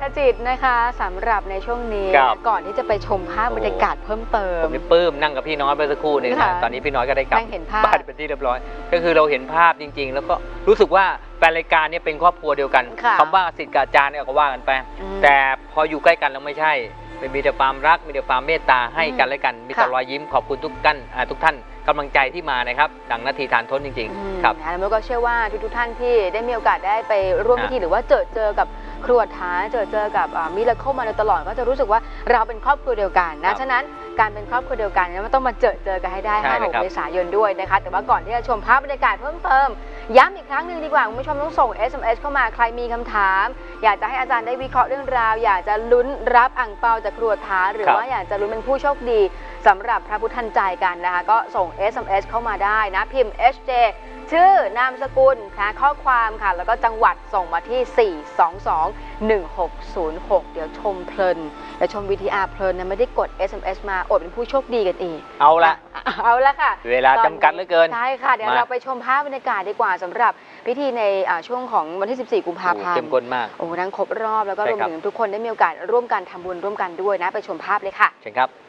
จิตนะคะสำหรับในช่วงนี้ก่อนที่จะไปชมภาพบรรยากาศเพิ่มเติมผมนี่ปลื้มนั่งกับพี่น้อยไปสักครู่นึงนะตอนนี้พี่น้อยก็ได้กลับบ้านเป็นที่เรียบร้อยก็คือเราเห็นภาพจริงๆแล้วก็รู้สึกว่าแฟนรายการนี้เป็นครอบครัวเดียวกันคำว่าศิษย์กับอาจารย์เนี่ยก็ว่ากันไปแต่พออยู่ใกล้กันแล้วไม่ใช่มีแต่ความรักมีแต่ความเมตตาให้กันและกันมีแต่รอยยิ้มขอบคุณทุกท่านกำลังใจที่มานะครับดังนาทีทานทนจริงๆครับแล้วก็เชื่อว่าทุกท่านที่ได้มีโอกาสได้ไปร่วมพิธีหรือว่าเจอกับครัวท้าเจอกับมิราเคิลมาโดยตลอดก็จะรู้สึกว่าเราเป็นครอบครัวเดียวกันนะฉะนั้นการเป็นครอบครัวเดียวกันมันต้องมาเจอกันให้ได้5-6 เมษายนด้วยนะคะแต่ว่าก่อนที่จะชมภาพบรรยากาศเพิ่มเติมย้ำอีกครั้งหนึ่งดีกว่าคุณผู้ชมต้องส่ง SMS เข้ามาใครมีคำถามอยากจะให้อาจารย์ได้วิเคราะห์เรื่องราวอยากจะลุ้นรับอั่งเปาจากครัวท้าหรือว่าอยากจะลุ้นเป็นผู้โชคดีสำหรับพระพุทธทันใจกันนะคะก็ส่ง SMS เข้ามาได้นะพิมพ์ HJ ชื่อนามสกุลค่ะข้อความค่ะแล้วก็จังหวัดส่งมาที่ 4221606 เดี๋ยวชมเพลินเดี๋ยวชม VTR เพลินนะไม่ได้กด SMS มาอดเป็นผู้โชคดีกันอีกเอาละค่ะเวลาจำกัดเหลือเกินใช่ค่ะเดี๋ยวเราไปชมภาพบรรยากาศดีกว่าสำหรับพิธีในช่วงของวันที่14 กุมภาพันธ์เข้มข้นมากโอ้ทั้งครบรอบแล้วก็รวมถึงทุกคนได้มีโอกาสร่วมกันทำบุญร่วมกันด้วยนะไปชมภาพเลยค่ะเชิญครับ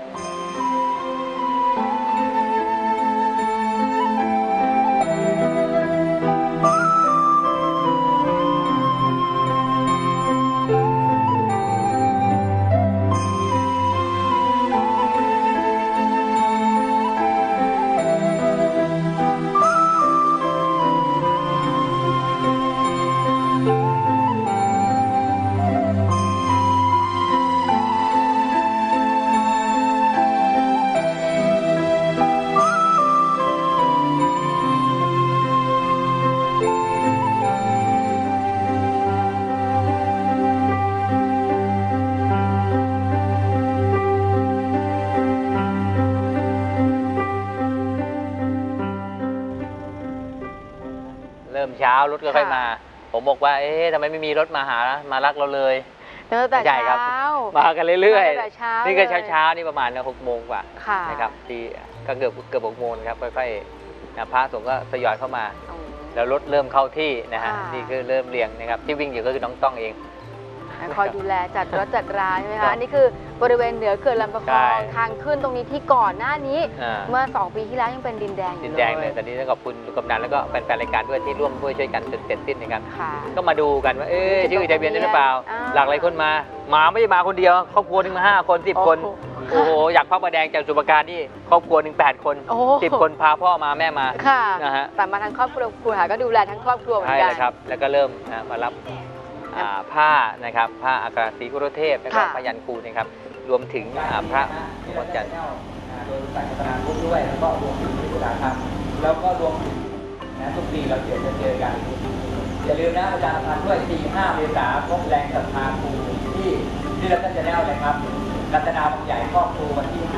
เช้ารถก็ค่อยมาผมบอกว่าทำไมไม่มีรถมารักเราเลยแต่เช้ามากันเรื่อยๆนี่ก็เช้านี่ประมาณ6 โมงกว่านะครับที่ก็เกือบ6 โมงครับค่อยๆพระสงฆ์ก็ทยอยเข้ามาแล้วรถเริ่มเข้าที่นะฮะนี่คือเริ่มเรียงนะครับที่วิ่งอยู่ก็คือน้องต้องเองคอยดูแลจัดรถจัดราใช่ไหมคะอันนี้คือบริเวณเหนือเขื่อนลำปะคองทางขึ้นตรงนี้ที่ก่อนหน้านี้เมื่อ2 ปีที่แล้วยังเป็นดินแดงอยู่เลยตอนนี้ต้องขอบคุณลูกกำนันแล้วก็แฟนรายการด้วยที่ร่วมด้วยช่วยกันจนเสร็จสิ้นนะครับก็มาดูกันว่าชื่อทะเบียนได้หรือเปล่าหลากหลายคนมาไม่ได้มาคนเดียวครอบครัวนึงมา5 คน10 คนโอ้โหอยากพระประแดงจากสุปการนี่ครอบครัวหนึ่ง8 คน10 คนพาพ่อมาแม่มานะฮะแต่มาทั้งครอบครัวก็ดูแลทั้งครอบครัวเหมือนกันใช่ครับแล้วก็เริ่มมารับผ้านะครับผ้าอัครศรีกุรุเทพนะครับพยัญชนะนะครับรวมถึงพระวัดจันทร์โดยศาสนาพุทธด้วยแล้วก็รวมถึงวิชาธรรมแล้วก็รวมถึงทุกปีเราเจอกันอย่าลืมนะอาจารย์พันธ์ด้วย4-5 เมษายนพบแรงศรัทธาครูที่เราจะแนวเลยครับรัตนาบางใหญ่ครอบครูวันที่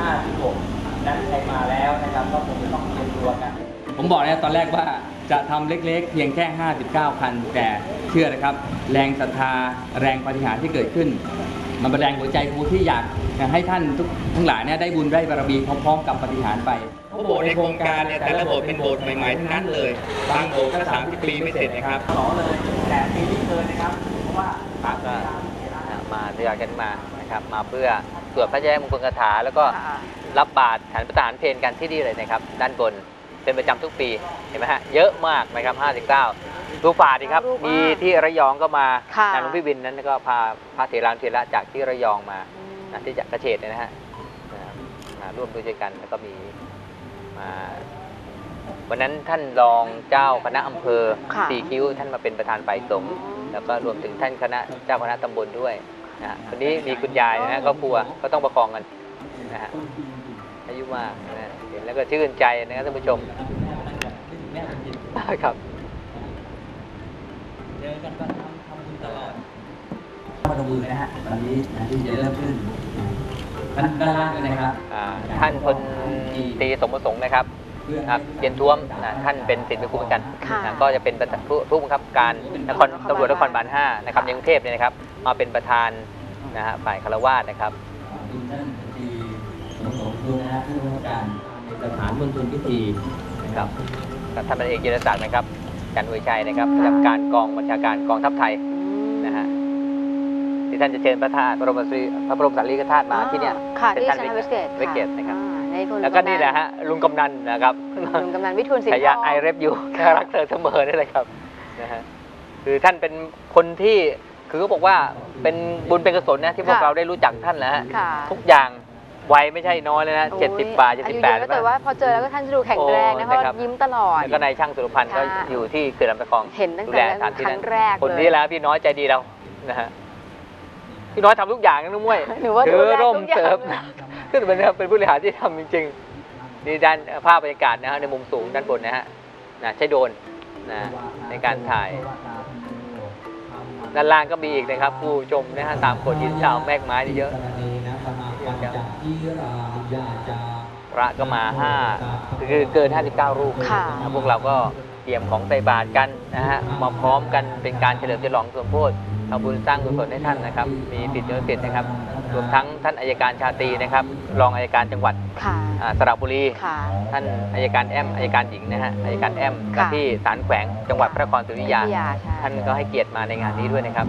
5-6นั้นใครมาแล้วนะครับก็คงจะต้องเตรียมตัวกันผมบอกนะตอนแรกว่าจะทำเล็กๆเพียงแค่59 คันแต่เชื่อนะครับแรงศรัทธาแรงปาฏิหาริย์ที่เกิดขึ้นมันเป็นแรงหัวใจครูที่อยากให้ท่านทั้งหลายเนี่ยได้บุญได้บารมีพร้อมๆกับปาฏิหาริย์ไปโบสถ์ในโครงการเนี่ยแต่ละโบสถ์เป็นโบสถ์ใหม่ๆทั้งนั้นเลยบางโบสถ์ก็30 ปีไม่เสร็จนะครับเลยแต่ปีนี้เกินนะครับเพราะว่าพระก็มาทยอยกันมานะครับมาเพื่อสวดพระแย้มงคลคาถาแล้วก็รับบาตรฉันพระทหารเพลกันที่นี่เลยนะครับด้านบนเป็นประจำทุกปีเห็นไหมฮะเยอะมากนะครับ59ดูป่าดีครับมีที่ระยองก็มาหลวงพี่บินนั้นก็พาพระเถระจากที่ระยองมาที่จากกระเฉดเนี่ยนะฮะมาร่วมด้วยกันแล้วก็มีมาวันนั้นท่านรองเจ้าคณะอำเภอ4 คิ้วท่านมาเป็นประธานฝ่ายสงฆ์แล้วก็รวมถึงท่านเจ้าคณะตำบลด้วยนะวันนี้มีคุณยายนะครอบครัวก็ต้องประคองกันนะฮะอายุมากนะเห็นแล้วก็ชื่นใจนะครับท่านผู้ชมครับเจอกันก็ทำบุญตลอดมาดูเลยนะฮะตอนนี้ที่จะเริ่มขึ้นด้านล่างเลยนะครับท่านพลตรีสมประสงค์นะครับเย็นท้วมท่านเป็นศิษย์เป็นครูเหมือนกันก็จะเป็นผู้บังคับการตำรวจนครบาล5นะครับในกรุงเทพเนี่ยนะครับมาเป็นประธานนะฮะฝ่ายคฤหัสถ์นะครับท่านพลตรีสมประสงค์ดูนะฮะผู้บังคับการสถานมณฑลพิธีนะครับท่านพันเอกจิรศักดิ์นะครับจันทร์อวยชัยนะครับประจำการกองบัญชาการกองทัพไทยนะฮะติดท่านจะเชิญพระธาตุพระบรมสารีริกธาตุมาที่เนี่ยค่ะเป็นที่ท่านชนะเวสเกตเวสเกตนะครับในคุณแล้วก็นี่แหละฮะลุงกำนันนะครับลุงกำนันวิทูลสิงห์ฉายาไอเรฟยูรักเธอเสมอนี่แหละครับนะฮะคือท่านเป็นคนที่คือเขาบอกว่าเป็นบุญเป็นกุศลนะที่พวกเราได้รู้จักท่านแล้วฮะค่ะทุกอย่างวัยไม่ใช่น้อยเลยนะโอ้ย 70 กว่าอายุเย 78 อะแต่ว่าพอเจอแล้วก็ท่านจะดูแข็งแรงนะเพราะครับยิ้มตลอดแล้วก็นายช่างสุรพันธ์ก็ค่ะอยู่ที่เขื่อนลำตะคองเห็นตั้งดูแต่แลสถานที่ครั้นั้นงแรกคนเลยนี้แล้วพี่น้อยใจดีเรานะฮะพี่น้อยทำทุกอย่างนะนุ้งมวยหนูว่าถืดูอแลร่มทุกอย่างเสิร์ฟก็เป็นผู้บริหารที่ทำจริงๆนี่ด้านภาพบรรยากาศนะฮะในมุมสูงด้านบนนะฮะนะใช้โดรนนะในการถ่ายด้านล่างก็มีอีกนะครับ ผู้ชมนะฮะตามโขดหินชาวแมกไม้นี่เยอะพระก็มาคือเกิน 59 รูปค่ะนะพวกเราก็เตรียมของใส่บาตรกันนะฮะมาพร้อมกันเป็นการเฉลิมฉลองสมโภชทำบุญสร้างกุศลให้ท่านนะครับ มีสิทธิ์เยอะสิทธิ์นะครับรวมทั้งท่านอัยการชาตรีนะครับรองอัยการจังหวัดค่ะสระบุรีค่ะท่านอัยการแอมอัยการหญิงนะฮะอัยการแอมค่ะที่ศาลแขวงจังหวัดพระนครศรีอยุธยาใช่ท่านก็ให้เกียรติมาในงานนี้ด้วยนะครับ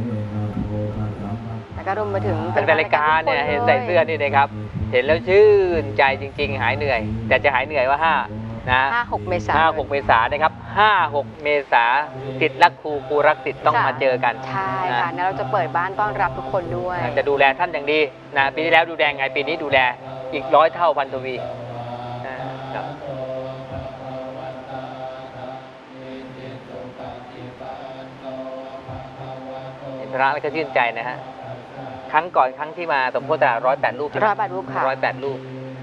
แล้วก็รวมไปถึงเป็นรายการเนี่ยเห็นใส่เสื้อนี่นะครับ เห็นแล้วชื่นใจจริงๆ หายเหนื่อย แต่จะหายเหนื่อยว่า5นะ 5-6 เมษายน 5-6 เมษายนนะครับ5-6 เมษายนศิษย์รักครูครูรักศิษย์ต้องค่ะมาเจอกันใช่ค่ะแล้วเราจะเปิดบ้านต้อนรับทุกคนด้วยจะดูแลท่านอย่างดีนะปีที่แล้วดูแลไงปีนี้ดูแลอีก100 เท่าพันทวีครับเห็นพระแล้วก็ชื่นใจนะฮะครั้งที่มาสมโภชแต่108 รูปใช่ไหม 108 รูปค่ะ 108 รูป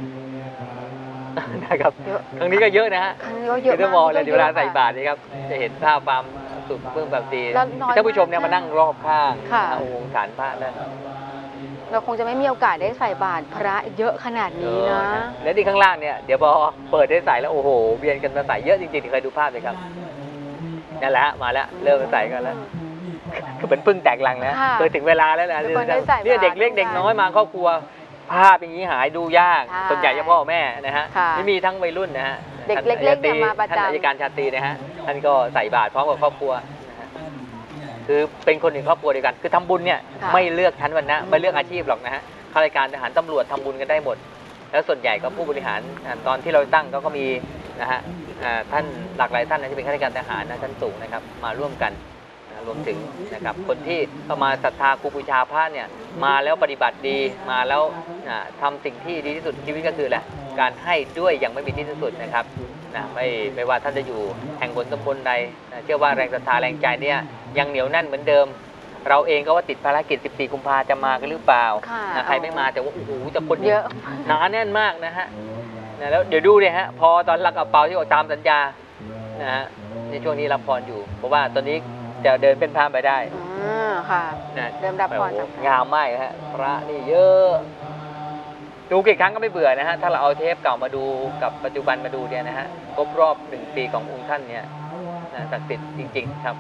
นะครับเยอะครั้งนี้ก็เยอะนะฮะครั้งนี้ก็เยอะคือถ้ามองเลยมากเวลาใส่บาตรนี่ครับจะเห็นภาพความสุขเพิ่มแบบดีแล้วน้อยท่านผู้ชมเนี่ยมากมานั่งรอบข้างค่ะนะองค์ฐานพระนั่นเราคงจะไม่มีโอกาสได้ใส่บาตรพระเยอะขนาดนี้นะและที่ข้างล่างเนี่ยเดี๋ยวพอเปิดได้ใส่แล้วโอ้โหเวียนกันมาใส่เยอะจริงๆเคยดูภาพเลยครับนั่นแหละฮะมาแล้วเริ่มมาใส่กันแล้วคือเป็นพึ่งแตกลังนะค่ะเคยถึงเวลาแล้วนะทุกคนได้ใส่บาตรเนี่ยเด็กเล็กเด็กน้อยมาครอบครัวภาพอย่างนี้หายดูยากใช่ส่วนใหญ่จะพ่อแม่นะฮะค่ะไม่มีทั้งวัยรุ่นนะฮะเด็กเล็กๆเนี่ยมาประจำท่านอัยการชาตรีนะฮะท่านก็ใส่บาตรพร้อมกับครอบครัวนะฮะคือเป็นคนหนึ่งครอบครัวเดียวกันคือทำบุญเนี่ยค่ะไม่เลือกชั้นวรรณะไม่เลือกอาชีพหรอกนะฮะข้าราชการทหารตำรวจทำบุญกันได้หมด แล้วส่วนใหญ่ก็ผู้บริหารตอนที่เราตั้งก็มีนะฮะท่านหลากหลายท่านนะที่เป็นข้าราชการทหารนะชั้นสูงนะครับมาร่วมกันนะรวมถึงนะครับคนที่เข้ามาศรัทธาครูบูชาพระเนี่ยมาแล้วปฏิบัติดีมาแล้วทำสิ่งที่ดีที่สุดชีวิตก็คือแหละการให้ด้วยอย่างไม่มีที่สิ้นสุดนะครับนะไม่ว่าท่านจะอยู่แห่งบนตำบลใดนะเชื่อว่าแรงศรัทธาแรงใจเนี่ยยังเหนียวแน่นเหมือนเดิม เราเองก็ว่าติดภารกิจ 14 กุมภาจะมากันหรือเปล่าค่ะนะใครไม่มาแต่ว่าโอ้โหจะคนเยอะหนาแน่นมากนะฮะนะแล้วเดี๋ยวดูเนี่ยฮะพอตอนรักกระเป๋าที่ออกตามสัญญานะฮะในช่วงนี้รับพรอยู่ เพราะว่าตอนนี้จะเดินเป็นพานไปได้ค่ะนะเริ่มรับพรจากงามมากฮะพระนี่เยอะดูกี่ครั้งก็ไม่เบื่อนะฮะถ้าเราเอาเทปเก่ามาดูกับปัจจุบันมาดูเนี่ยนะฮะครบรอบ1 ปีขององค์ท่านเนี่ยศักดิ์สิทธิ์จริง ๆ ครับ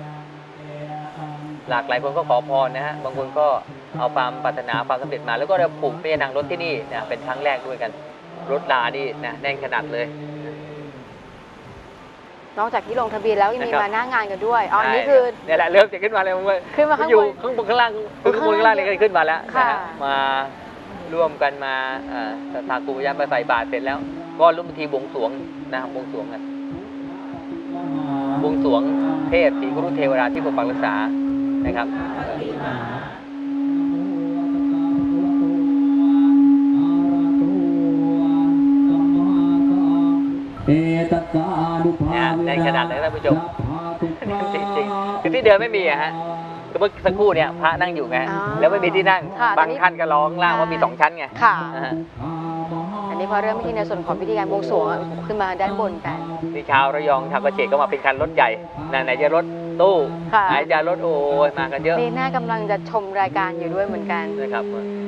หลากหลายคนก็ขอพรนะฮะบางคนก็เอาความปรารถนาความสำเร็จมา แล้วก็เราปลูกเปียนางรถที่นี่นะเป็นครั้งแรกด้วยกันรถลานี่นะแน่นขนาดเลยนอกจากที่ลงทะเบียนแล้วยังมีนะครับมาหน้างานกันด้วยอ๋ออันนี้คือเนี่ยแหละเริ่มจะขึ้นมาเลยว่าขึ้นมาข้างบนอยู่ข้างบนข้างล่างข้างบนข้างล่างนี่ก็ขึ้นมาแล้วนะค่ะฮะมาร่วมกันมาศรัทธาครูพยามาใส่บาตรเสร็จแล้ว ก็ร่วมพิธีบวงสรวงนะบวงสรวงกันบวงสรวงเทพศรีกุรุเทวราที่ปกปักรักษานะครับ ในขนาดไหนท่านผู้ชมจริงๆคือที่เดินไม่มีอะฮะคือเมื่อสักครู่เนี่ยพระนั่งอยู่ไงอ๋อแล้วไม่มีที่นั่งค่ะบางท่านก็ร้องล่างว่ามี2 ชั้นไงค่ะนะฮะอันนี้พอเริ่มพิธีในส่วนของพิธีการบวงสรวงขึ้นมาด้านบนกันที่ชาวระยองชาวกระเฉดก็มาเป็นคันรถใหญ่ไหนจะรถตู้ค่ะไหนจะรถโอ้ยมากันเยอะนี่น่ากำลังจะชมรายการอยู่ด้วยเหมือนกันนะครับ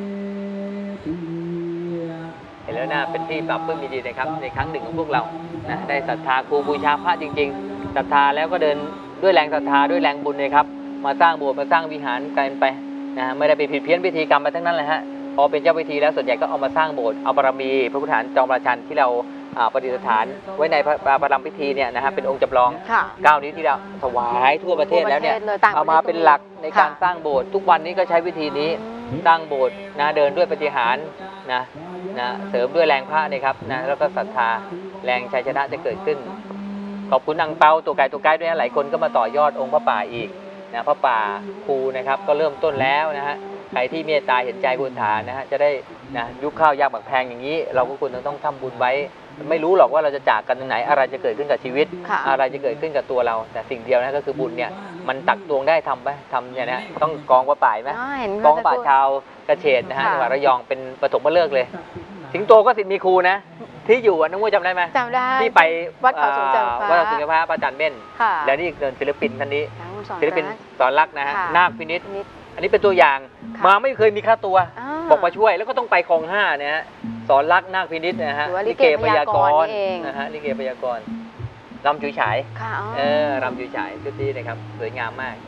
เห็นแล้วน่าเป็นที่ปรับปลื้มยินดีนะครับในครั้งหนึ่งของพวกเรานะได้ศรัทธาครูบูชาพระจริงๆศรัทธาแล้วก็เดินด้วยแรงศรัทธาด้วยแรงบุญเลยครับมาสร้างโบสถ์มาสร้างวิหารกันไปนะไม่ได้ไปผิดเพี้ยนพิธีกรรมไปทั้งนั้นเลยฮะพอเป็นเจ้าพิธีแล้วส่วนใหญ่ก็เอามาสร้างโบสถ์เอาบารมีพระพุทธฐานจอมราชันที่เราประดิษฐานไว้ในประรำพิธีเนี่ยนะฮะเป็นองค์จำลองค่ะ 9 นิ้วที่เราถวายทั่วประเทศแล้วเนี่ยทั่วประเทศเลยต่างประเทศเอามาเป็นหลักในการค่ะสร้างโบสถ์ทุกวันนี้ก็ใช้วิธีนี้สร้างโบสถ์นะเดินด้วยปฏิหารย์นะเสริมด้วยแรงพระเนี่ยครับนะแล้วก็ศรัทธาแรงชัยชนะจะเกิดขึ้น ขอบคุณอังเปาตัวไก่ด้วยนะหลายคนก็มาต่อยอดองค์พระป่าอีกนะพระป่าครูนะครับก็เริ่มต้นแล้วนะฮะใครที่เมตตาเห็นใจบุญฐานนะฮะจะได้นะยุคข้าวยากหมากแพงอย่างนี้ เราก็ควรต้องทำบุญไว้ ไม่รู้หรอกว่าเราจะจากกันตรงไหนอะไรจะเกิดขึ้นกับชีวิตค่ะอะไรจะเกิดขึ้นกับตัวเรา แต่สิ่งเดียวนะก็คือบุญเนี่ยมันตักตวงได้ทำไหมทำเนี่ยนะต้องกองพระป่าไหมเห็นกองพระป่าชาวกระเฉดนะฮะค่ะจังหวัดระยองเป็นปฐมฤกษ์เลย สิงโตก็สิทธิ์มีครูนะที่อยู่น้องมุ้ยจำได้ไหมจำได้ที่ไปวัดเขาสูงจำฟ้าวัดเขาสูงจำฟ้าพระอาจารย์เม่นค่ะแล้วนี่เดินศิลปินท่านนี้ทั้งสอนศิลปินรักสอนรักนะฮะค่ะนาคพินิจนิดอันนี้เป็นตัวอย่างค่ะมาไม่เคยมีค่าตัวาบอกมาช่วยแล้วก็ต้องไปคลอง5นะฮะสอนรักนาคพินิจนะฮะหรือว่าลิเกพยากรณ์นี่เองนะฮะลิเกพยากรณ์รำจุ๋ยฉายค่ะอ๋อรำจุ๋ยฉายชุดนี้นะครับสวยงามมาก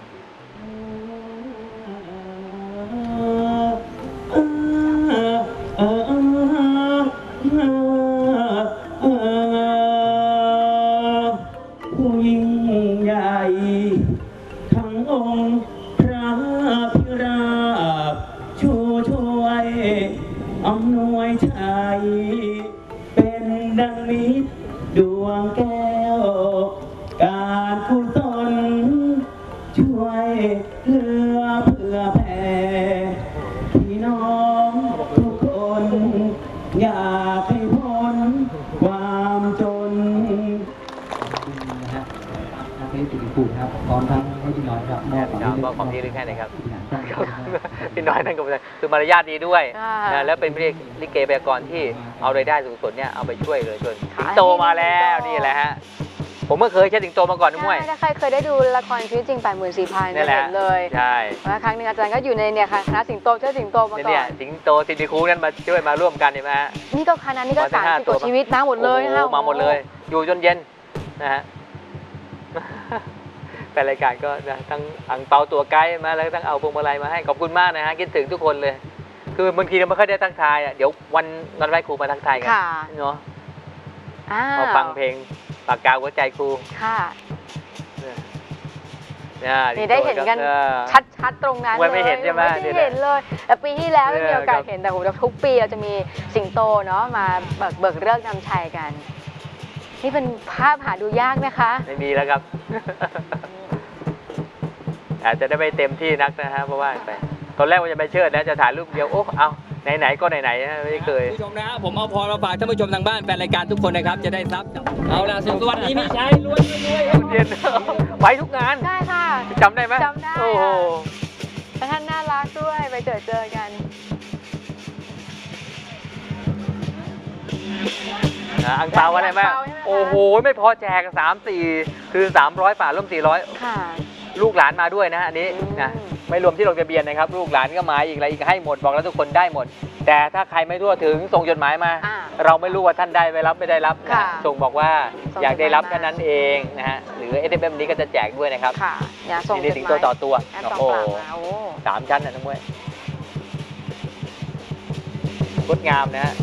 ผู้ยิ่งใหญ่ทั้งองค์พระพิราบช่วยอำนวยชัยเป็นดังมิตรดวงแก้ว การกุศลช่วยเหลือเพื่อแผ่พี่น้องทุกคนอยากให้พ้นความจน นะฮะให้ถึงปู่ครับพร้อมทั้งให้พี่น้อยครับมอบครับมอบความดีด้วยแค่ไหนครับครับพี่น้อยนั่นก็คือมารยาทดีด้วยค่ะนะแล้วเป็นลิเกพยากรณ์ที่เอารายได้สูงสุดเนี่ยเอาไปช่วยเลยจนค่ะสิงโตมาแล้วนี่แหละฮะผมก็เคยใช้สิงโตมาก่อนนะมวยถ้าใครเคยได้ดูละครชีวิตจริง 84,000 นี่จะแหละเห็นเลยใช่ว่าครั้งหนึงอาจารย์ก็อยู่ในเนี่ยค่ะคณะสิงโตเชิดสิงโตมาก่เนี่อย นสิงโตสิริคูนั่นมาช่วยมาร่วมกันเห็นไหมฮะนี่ก็คณะนี้ก็มาตั้ง5 30กว่าชีวิตมาหมดเลยนะคะโอ้โหมาหมดเลย อยู่จนเย็นนะฮะ แฟนรายการก็นะทั้งอังเปาตัวไกด์มาแล้วก็ทั้งเอาพวงมาลัยมาให้ขอบคุณมากนะฮะคิดถึงทุกคนเลย คือบางทีเราไม่ค่อยได้ทักทายอ่ะเดี๋ยววันไหว้ครูมาทักทายกันค่ะเนาะอ้าวมาฟังเพลงปากกาหัวใจครูค่ะเนี่ยนี่ได้เห็นกัน ชัดๆตรงนั้นไว้ไม่เห็นใช่ไหมไม่ได้เห็นเลยแต่ปีที่แล้วเออไม่มีโอกาสครับเห็นแต่ผมทุกปีเราจะมีสิงโตเนาะมาเบิกเลิกษ์นำชัยกัน นี่เป็นภาพหาดูยากนะคะไม่มีแล้วครับ อาจจะได้ไม่เต็มที่นักนะฮะเพราะว่าไปตอนแรกว่าจะไปเชิดนะจะถ่ายรูปเดียวโอ้เอาไหนๆก็ไหนๆนะไม่เคยผู้ชมนะฮะผมเอาพรมาฝากท่านผู้ชมทางบ้านแฟนรายการทุกคนนะครับจะได้ทรัพย์เอาล่ะสุขสวัสดีมีชัยรวยรวยเย็น ไปทุกงานได้ค่ะจำได้ไหมจำได้โอ้โหและท่านน่ารักด้วยไปเจอกันอังเปาอะไรไหมอังเปาใช่ไหมคะโอ้โหไม่พอแจก3-4คือ300ฝาร่วม400 ค่ะลูกหลานมาด้วยนะอันนี้อืมนะไม่รวมที่ลงทะเบียนนะครับ ลูกหลานก็มาอีกอะไรอีกให้หมดบอกแล้วทุกคนได้หมด แต่ถ้าใครไม่ทั่วถึงส่งจดหมายมาอ่าเราไม่รู้ว่าท่านได้ไม่รับไม่ได้รับนะค่ะส่งบอกว่าส่งอยากได้รับจดหมายมาแค่นั้นเองนะฮะหรือ SMS นี้ก็จะแจกด้วยนะครับค่ะ อย่าส่งนี่จดสิงหโตมายต่อตัวแอดโอ้กองโหปราบมาโอ้ 3 ชั้นนะน้องมวยงดงามนะฮะ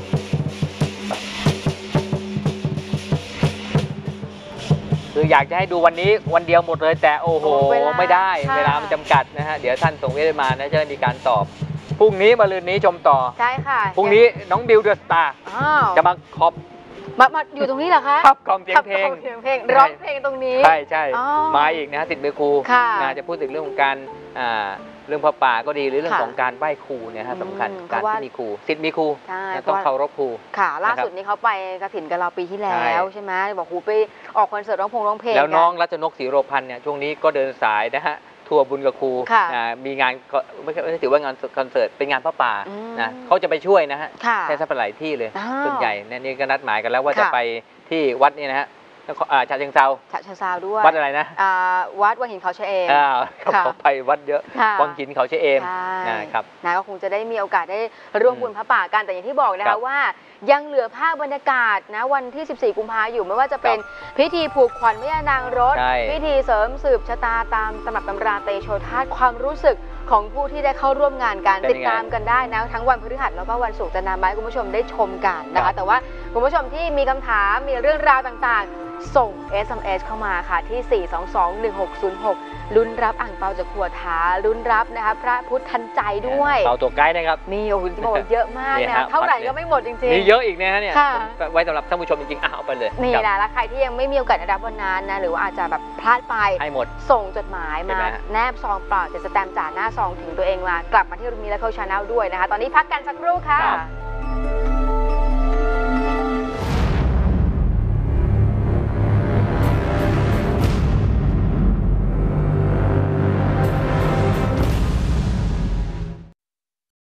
คืออยากจะให้ดูวันนี้วันเดียวหมดเลยแต่โอ้โหเวลาไม่ได้ค่ะเวลามันจำกัดนะฮะเดี๋ยวท่านส่งเวทมานะจะได้มีการตอบพรุ่งนี้มะรืนนี้ชมต่อใช่ค่ะพรุ่งนี้น้องบิวเดอะสตาร์อ้าวจะมาขอบมาอยู่ตรงนี้เหรอคะขับกล่อมเสียงเพลงขับกล่อมเสียงเพลงร้องเพลงตรงนี้ใช่ใช่อ๋อมาอีกนะฮะติดมือครูค่ะนะจะพูดถึงเรื่องของการเรื่องพระป่าก็ดีหรือเรื่องค่ะของการไหว้ครูเนี่ยฮะสำคัญเพการราะว่าที่มีครูสิทธิ์มีครูใช่นะต้องเคารพครูค่ะ ล่านะครับสุดนี้เขาไปกระถิ่นกับเราปีที่แล้ใช่วใช่ไหมบอกหูไปออกคอนเสิร์ตร้องเพลงแล้วน้องกัรัชนกศรีโรพันธ์เนี่ยช่วงนี้ก็เดินสายนะฮะทัวร์บุญกับครูค่ะมีงานก็ไม่ใช่ถือว่างานคอนเสิร์ตเป็นงานพระป่าอืมนะเขาจะไปช่วยนะฮะค่ะแค่สักหลายที่เลยอ้าวส่วนใหญ่เนี่ยนี่ก็นัดหมายกันแล้วว่าค่ะจะไปที่วัดนี่นะฮะฉะเชิงเทราฉะเชิงเทราด้วยวัดอะไรนะวัดวังหินเขาชะเอมครับค่ะขอไปวัดเยอะค่ะวังหินเขาชะเอมใช่นะครับนะก็คงจะได้มีโอกาสได้ร่วมบุญพระป่ากันแต่อย่างที่บอกนะครัคะบว่ายังเหลือภาพบรรยากาศนะวันที่ 14 กุมภาอยู่ไม่ว่าจะเป็นพิธีผูกขวัญแม่ย่านางรถใช่พิธีเสริมสืบชะตาตามตำรับตำราเตโชธาตุความรู้สึกของผู้ที่ได้เข้าร่วมงานกันเป็นติดยังไงตามกันได้นะทั้งวันพฤหัสแล้วก็วันศุกร์จะนำมาให้คุณผู้ชมได้ชมกันนะครัคะบแต่ว่าคุณผู้ชมที่มีคำถามมีเรื่องราวต่างๆ ส่ง SMS เข้ามาค่ะที่ 4221606 ลุ้นรับอ่างเปาจากขวดท้าลุ้นรับนะคะพระพุทธทันใจด้วยเป่าตัวไกด์นะครับนี่โอ้โหบอกว่าเยอะมากนี่นะฮะเท่าไหร่ก็ไม่หมดจริงๆมีเยอะอีกนะฮะเนี่ยค่ะไว้สำหรับท่านผู้ชมจริงๆเอาไปเลยนี่ครับนะแล้วใครที่ยังไม่มีโอกาสได้รับวันนั้นนะหรือว่าอาจจะแบบพลาดไปให้หมดส่งจดหมายเห็นมาไหมฮะแนบซองเปล่า7 สแตมป์จ่าหน้าซองถึงตัวเองมากลับมาที่มีและเข้าชาแนลด้วยนะคะ ตอนนี้พักกันสักครู่ค่ะครับ